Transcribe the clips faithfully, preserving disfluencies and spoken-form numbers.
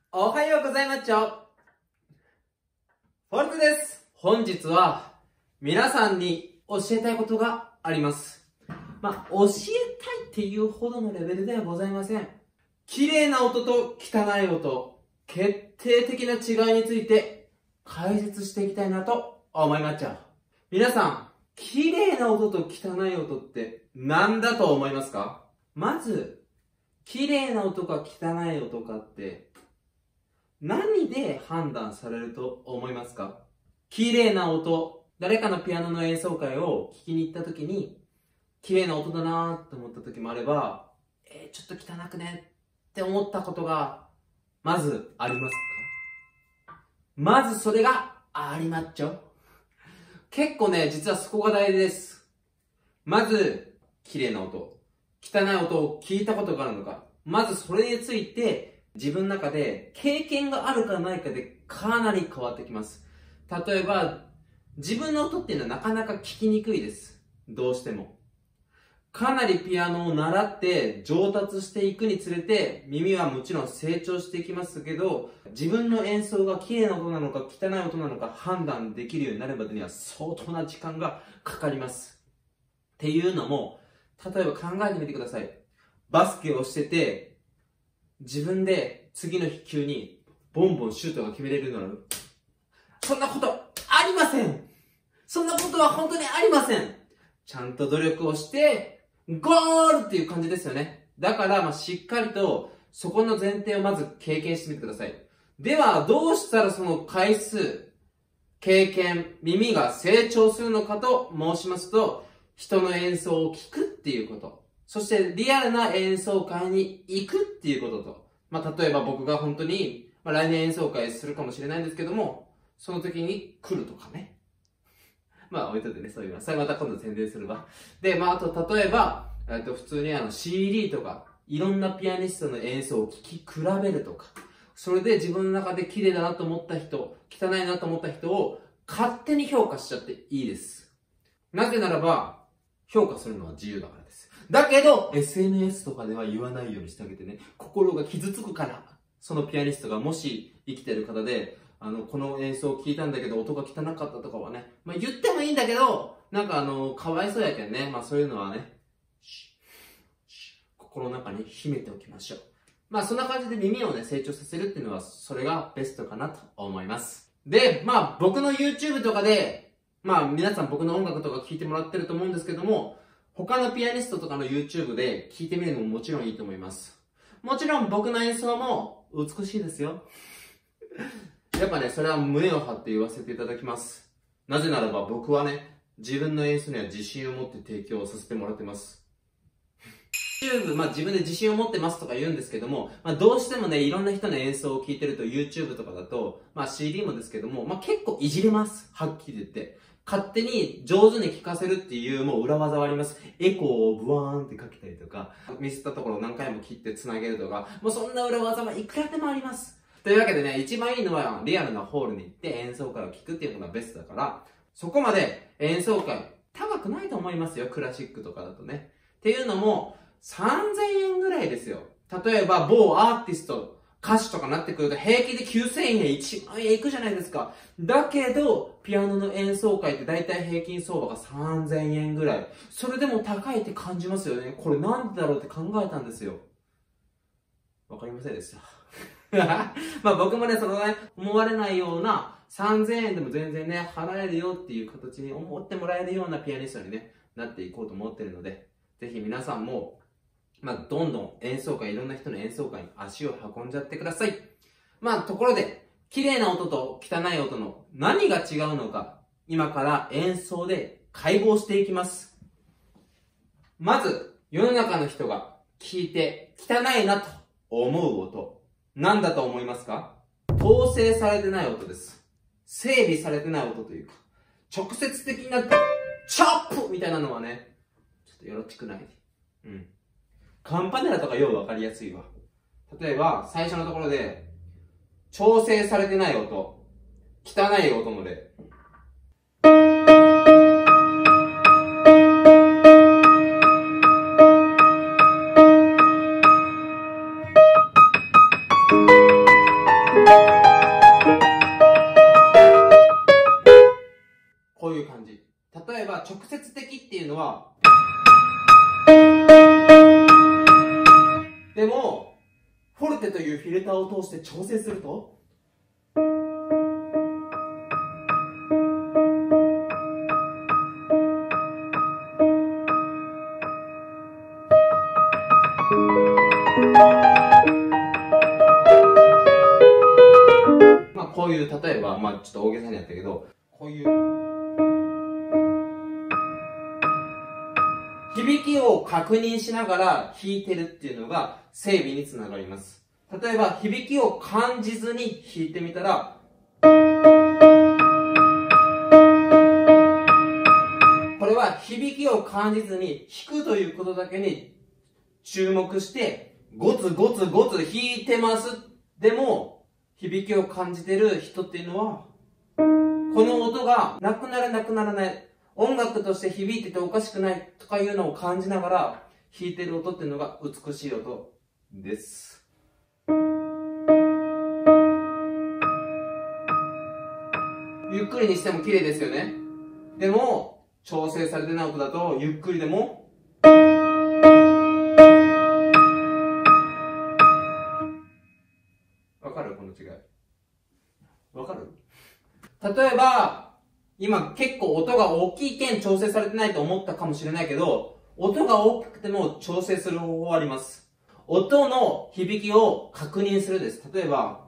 おはようございます。フォルトです。本日は皆さんに教えたいことがあります。まあ、教えたいっていうほどのレベルではございません。綺麗な音と汚い音、決定的な違いについて解説していきたいなと思いまっちゃう。皆さん、綺麗な音と汚い音って何だと思いますか？まず、綺麗な音か汚い音かって何で判断されると思いますか？綺麗な音、誰かのピアノの演奏会を聴きに行った時に綺麗な音だなと思った時もあれば、えー、ちょっと汚くねって思ったことがまずありますか？まずそれがありまっちょ。結構ね、実はそこが大事です。まず、綺麗な音、汚い音を聞いたことがあるのか。まずそれについて自分の中で経験があるかないかでかなり変わってきます。例えば、自分の音っていうのはなかなか聞きにくいです。どうしても。かなりピアノを習って上達していくにつれて耳はもちろん成長していきますけど、自分の演奏が綺麗な音なのか汚い音なのか判断できるようになるまでには相当な時間がかかります。っていうのも、例えば考えてみてください。バスケをしてて、自分で次の日急にボンボンシュートが決めれるのなの？そんなことありません。そんなことは本当にありません。ちゃんと努力をしてゴールっていう感じですよね。だから、まあ、しっかりとそこの前提をまず経験してみてください。では、どうしたらその回数、経験、耳が成長するのかと申しますと、人の演奏を聞くっていうこと。そしてリアルな演奏会に行くっていうことと。まあ、例えば僕が本当に、まあ、来年演奏会するかもしれないんですけども、その時に来るとかね。まあ置いといてね、そういうのは。それまた今度宣伝するわ。で、まああと例えば、えっと普通にあの シーディー とか、いろんなピアニストの演奏を聴き比べるとか、それで自分の中で綺麗だなと思った人、汚いなと思った人を勝手に評価しちゃっていいです。なぜならば、評価するのは自由だからです。だけど、エスエヌエス とかでは言わないようにしてあげてね、心が傷つくから、そのピアニストがもし生きてる方で、あの、この演奏を聞いたんだけど音が汚かったとかはね、まあ言ってもいいんだけど、なんかあの、かわいそうやけんね、まあそういうのはね、心の中に秘めておきましょう。まあそんな感じで耳をね、成長させるっていうのは、それがベストかなと思います。で、まあ僕の YouTube とかで、まあ皆さん僕の音楽とか聞いてもらってると思うんですけども、他のピアニストとかの YouTube で聞いてみるのももちろんいいと思います。もちろん僕の演奏も美しいですよ。やっぱね、それは胸を張って言わせていただきます。なぜならば僕はね、自分の演奏には自信を持って提供させてもらってます。YouTube、まあ自分で自信を持ってますとか言うんですけども、まあどうしてもね、いろんな人の演奏を聞いてると YouTube とかだと、まあ シーディー もですけども、まあ結構いじれます。はっきり言って。勝手に上手に聴かせるっていうもう裏技はあります。エコーをブワーンってかけたりとか、ミスったところを何回も切って繋げるとか、もうそんな裏技はいくらでもあります。というわけでね、一番いいのはリアルなホールに行って演奏会を聴くっていうのがベストだから、そこまで演奏会高くないと思いますよ、クラシックとかだとね。っていうのも、さんぜんえんぐらいですよ。例えば某アーティスト、歌手とかなってくると平気できゅうせんえん、いちまんえんいくじゃないですか。だけど、ピアノの演奏会って大体平均相場がさんぜんえんぐらい。それでも高いって感じますよね。これなんでだろうって考えたんですよ。わかりませんでした。まあ僕もね、そのね、思われないようなさんぜんえんでも全然ね、払えるよっていう形に思ってもらえるようなピアニストにね、なっていこうと思ってるので、ぜひ皆さんも、まあどんどん演奏会、いろんな人の演奏会に足を運んじゃってください。まあところで、綺麗な音と汚い音の何が違うのか、今から演奏で解剖していきます。まず、世の中の人が聞いて汚いなと思う音。何だと思いますか？統制されてない音です。整備されてない音というか、直接的なチョップみたいなのはね、ちょっとよろしくない。うん。カンパネラとかようわかりやすいわ。例えば、最初のところで、調整されてない音、汚い音の例。 直接的っていうのは、でも、フォルテというフィルターを通して調整すると、まあこういう、例えば、まあちょっと大げさにやったけど、こういう響きを確認しながら弾いてるっていうのが整備につながります。例えば響きを感じずに弾いてみたら、これは響きを感じずに弾くということだけに注目してゴツゴツゴツ弾いてます。でも響きを感じてる人っていうのは、この音がなくなるなくならない、音楽として響いてておかしくないとかいうのを感じながら弾いてる音っていうのが美しい音です。ゆっくりにしても綺麗ですよね。でも調整されてない音だとゆっくりでもわかる？この違いわかる？例えば今結構音が大きいけん調整されてないと思ったかもしれないけど、音が大きくても調整する方法あります。音の響きを確認するです。例えば、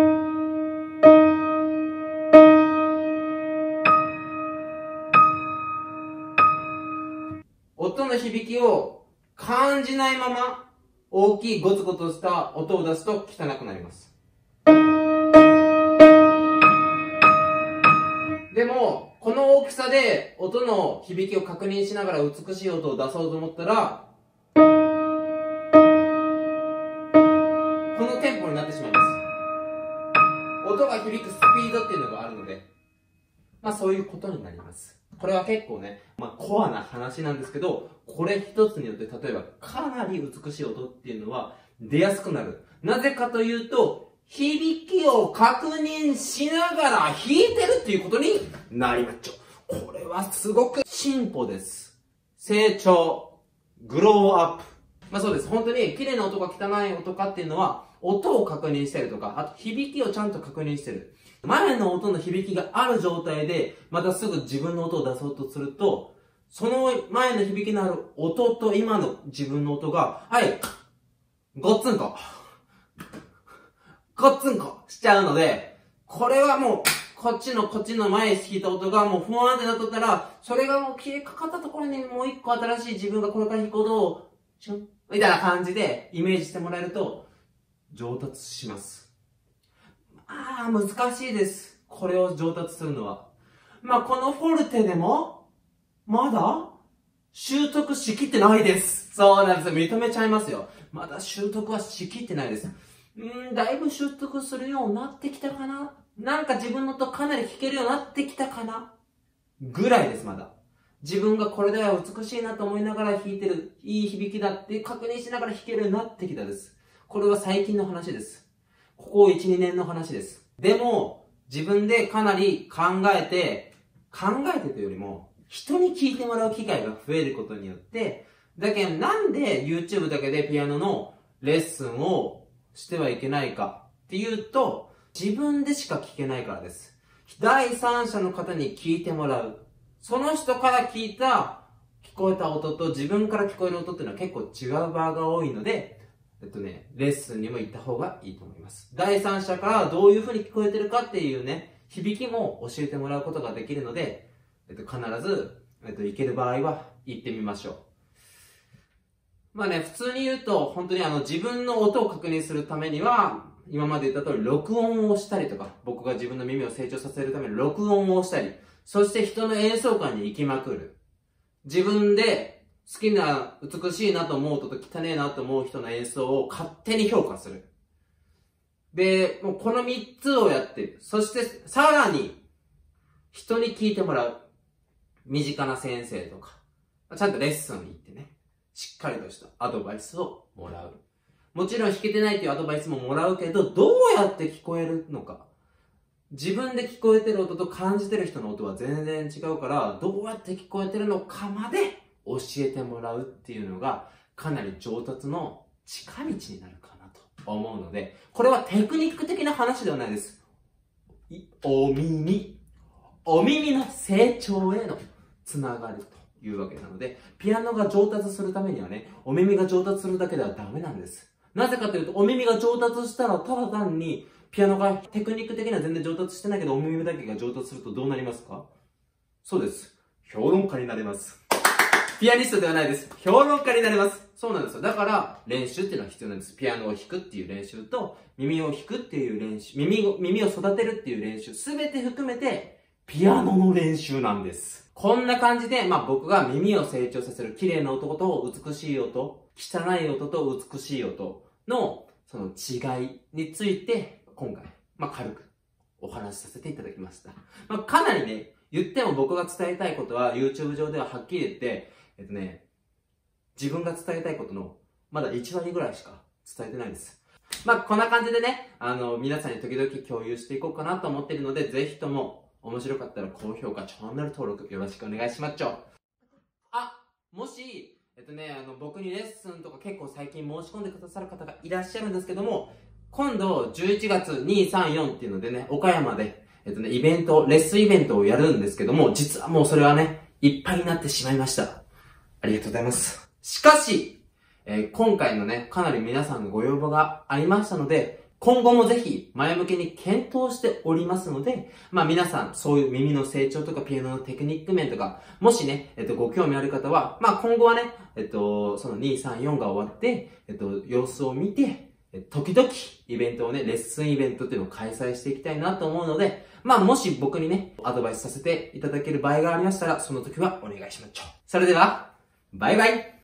音の響きを感じないまま大きいゴツゴツした音を出すと汚くなります。でも、この大きさで音の響きを確認しながら美しい音を出そうと思ったら、このテンポになってしまいます。音が響くスピードっていうのがあるので、まあそういうことになります。これは結構ね、まあコアな話なんですけど、これ一つによって例えばかなり美しい音っていうのは出やすくなる。なぜかというと、響きを確認しながら弾いてるっていうことになりまっちょ。これはすごく進歩です。成長、グローアップ。まあそうです。本当に綺麗な音か汚い音かっていうのは、音を確認してるとか、あと響きをちゃんと確認してる。前の音の響きがある状態で、またすぐ自分の音を出そうとすると、その前の響きのある音と今の自分の音が、はい、ごっつんこ。ごっつんこしちゃうので、これはもう、こっちの、こっちの前弾いた音がもうふわーってなっとったら、それがもう消えかかったところにもう一個新しい自分がこれから弾く音を、シュンみたいな感じでイメージしてもらえると、上達します。ああ、難しいです。これを上達するのは。まあ、このフォルテでも、まだ、習得しきってないです。そうなんですよ。認めちゃいますよ。まだ習得はしきってないです。うーん、だいぶ習得するようになってきたかな。なんか自分の音かなり弾けるようになってきたかな。ぐらいです、まだ。自分がこれでは美しいなと思いながら弾いてる、いい響きだって確認しながら弾けるようになってきたです。これは最近の話です。ここいち、にねんの話です。でも、自分でかなり考えて、考えてというよりも、人に聞いてもらう機会が増えることによって、だけどなんで YouTube だけでピアノのレッスンをしてはいけないかっていうと、自分でしか聞けないからです。第三者の方に聞いてもらう。その人から聞いた、聞こえた音と自分から聞こえる音っていうのは結構違う場が多いので、えっとね、レッスンにも行った方がいいと思います。第三者からどういう風に聞こえてるかっていうね、響きも教えてもらうことができるので、えっと、必ず、えっと、行ける場合は行ってみましょう。まあね、普通に言うと、本当にあの、自分の音を確認するためには、今まで言った通り、録音をしたりとか、僕が自分の耳を成長させるために録音をしたり、そして人の演奏会に行きまくる。自分で好きな、美しいなと思う音と汚いなと思う人の演奏を勝手に評価する。で、もうこのみっつをやってる。そして、さらに、人に聞いてもらう。身近な先生とか、ちゃんとレッスンに行ってね、しっかりとしたアドバイスをもらう。もちろん弾けてないというアドバイスももらうけど、どうやって聞こえるのか。 自分で聞こえてる音と感じてる人の音は全然違うから、どうやって聞こえてるのかまで教えてもらうっていうのが、かなり上達の近道になるかなと思うので、これはテクニック的な話ではないです。お耳。お耳の成長へのつながりというわけなので、ピアノが上達するためにはね、お耳が上達するだけではダメなんです。なぜかというと、お耳が上達したら、ただ単に、ピアノがテクニック的には全然上達してないけど、お耳だけが上達するとどうなりますか？そうです。評論家になれます。ピアニストではないです。評論家になれます。そうなんですよ。だから、練習っていうのは必要なんです。ピアノを弾くっていう練習と、耳を弾くっていう練習、耳を、耳を育てるっていう練習、すべて含めて、ピアノの練習なんです。こんな感じで、まあ僕が耳を成長させる綺麗な音と美しい音、汚い音と美しい音のその違いについて、今回、まあ軽くお話しさせていただきました。まあかなりね、言っても僕が伝えたいことは YouTube 上でははっきり言って、えっとね、自分が伝えたいことのまだいち割ぐらいしか伝えてないです。まあこんな感じでね、あの皆さんに時々共有していこうかなと思っているので、ぜひとも面白かったら高評価、チャンネル登録よろしくお願いしますちょ。あ、もし、えっとね、あの僕にレッスンとか結構最近申し込んでくださる方がいらっしゃるんですけども、今度じゅういちがつに、さん、よんっていうのでね、岡山で、えっとね、イベント、レッスンイベントをやるんですけども、実はもうそれはね、いっぱいになってしまいました。ありがとうございます。しかし、えー、今回のね、かなり皆さんのご要望がありましたので、今後もぜひ前向きに検討しておりますので、まあ皆さんそういう耳の成長とかピアノのテクニック面とか、もしね、えっとご興味ある方は、まあ今後はね、えっと、そのに、さん、よんが終わって、えっと、様子を見て、時々イベントをね、レッスンイベントっていうのを開催していきたいなと思うので、まあもし僕にね、アドバイスさせていただける場合がありましたら、その時はお願いします。それでは、バイバイ。